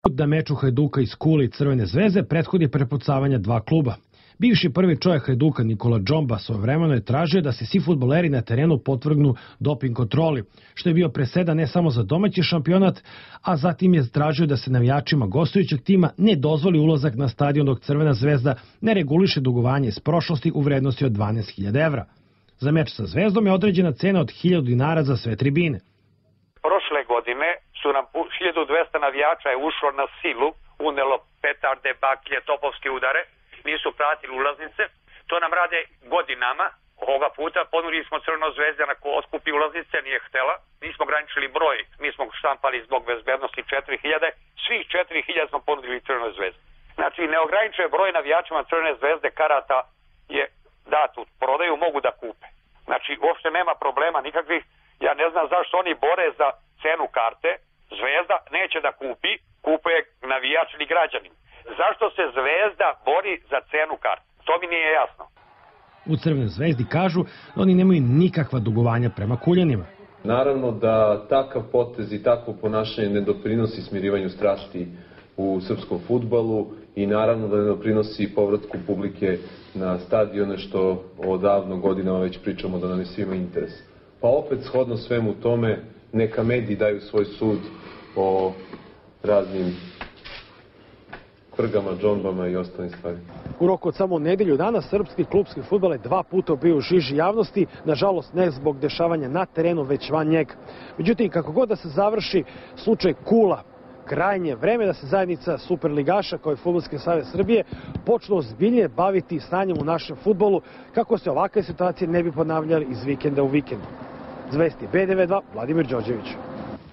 Da meču Hajduka iz Kule i Crvene zvezde prethodi prepucavanja dva kluba. Bivši prvi čovjek Hajduka Nikola Džomba svojevremeno je tražio da se svi fudbaleri na terenu potvrgnu doping kontroli, što je bio presedan ne samo za domaći šampionat, a zatim je tražio da se navijačima gostujućeg tima ne dozvoli ulazak na stadion dok Crvena zvezda ne reguliše dugovanje iz prošlosti u vrednosti od 12.000 evra. Za meč sa Zvezdom je određena cena od 1.000 dinara za sve tribine. Prošle godine su nam 1200 navijača je ušlo na silu, unelo petarde, baklje, topovske udare, nisu platili ulaznice. To nam rade godinama. Ovoga puta ponudili smo Crvenoj zvezdi na ko otkupi ulaznice, nije htela. Nismo ograničili broj, mi smo štampali zbog bezbednosti 4000, svih 4000 smo ponudili Crvenoj zvezdi. Znači, neograničen broj navijačima Crvene zvezde karata je dat u prodaju, mogu da kupe. Znači, uopšte nema problema nikakvih. Ja ne znam zašto oni bore za cenu karte. Zvezda neće da kupi, kupuje navijač ili građanin. Zašto se Zvezda bori za cenu karte? To mi nije jasno. U Crvenoj zvezdi kažu da oni nemaju nikakva dugovanja prema Kuljanima. Naravno da takav potez i takvo ponašanje ne doprinosi smirivanju strasti u srpskom fudbalu i naravno da ne doprinosi povratku publike na stadione, što odavno godinama već pričamo da nam je svima interes. Pa opet shodno svemu tome, neka mediji daju svoj sud o raznim prgama, džombama i ostalim stvarima. U roku od samo nedelju dana srpski klubski fudbal je 2 puta bio u žiži javnosti, nažalost ne zbog dešavanja na terenu, već van njega. Međutim, kako god da se završi slučaj Kula, krajnje vreme da se zajednica superligaša kao i Fudbalski savez Srbije počnu ozbiljnije baviti stanjem u našem fudbalu kako se ovakve situacije ne bi ponavljali iz vikenda u vikend. Zvesti B92, Vladimir Đorđević.